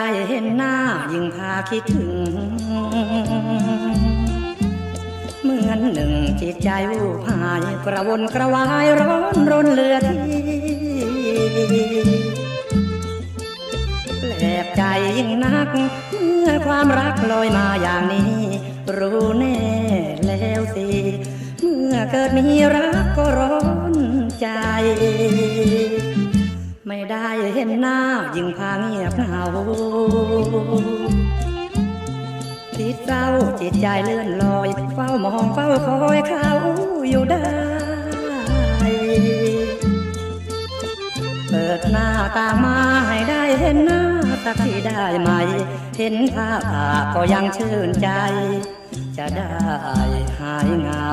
เห็นหน้ายิ่งพาคิดถึงเหมือนหนึ่งจิตใจวูบหายกระวนกระวายร้อนรนเลือดแปลกใจยิ่งนักเมื่อความรักลอยมาอย่างนี้รู้แน่แล้วสิเมื่อเกิดมีรักก็ร้อนใจไม่ได้เห็นหน้ายิ่งพาเงียบเหงาจิตเศร้าจิตใจเลื่อนลอยเฝ้ามองเฝ้าคอยเขาอยู่ได้เปิดหน้าตามาให้ได้เห็นหน้าสักทีได้ไหมเห็นภาพก็ยังชื่นใจจะได้หายเหงา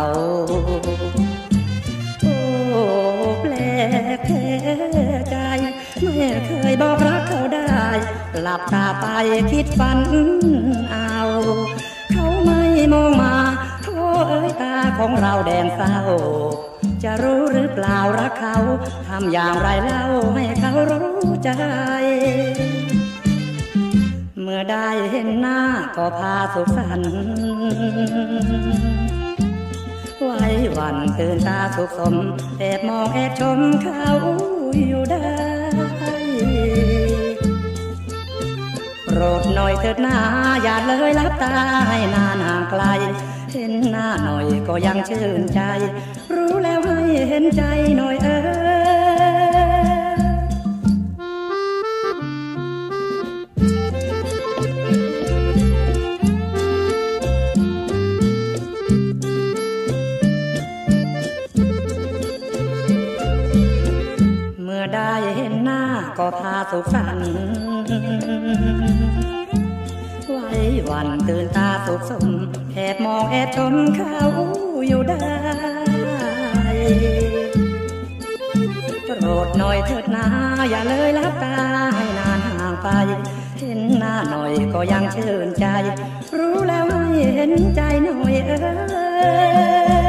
โอ้แปลกแท้ใจไม่เคยบอกรักเขาได้หลับตาไปคิดฝันเอาเขาไม่มองมาโธ่เอ้ยตาของเราแดงเศร้าจะรู้หรือเปล่ารักเขาทำอย่างไรเล่าให้เขารู้ใจเมื่อได้เห็นหน้าก็พาสุขสันต์ไว้วันตื่นตาสุขสมแอบมองแอบชมเขาอยู่ได้โปรดหน่อยเถิดหน้าอย่าเลยลับตาให้นานห่างไกลเห็นหน้าหน่อยก็ยังชื่นใจรู้แล้วให้เห็นใจหน่อยเมื่อได้เห็นหน้าก็พาสุขสันต์ไว้วันตื่นตาสุขสมแอบมองแอบชมเขาอยู่ได้โปรดหน่อยเถิดนาอย่าเลยลับตาให้นานห่างไปเห็นหน้าหน่อยก็ยังชื่นใจรู้แล้วให้เห็นใจหน่อย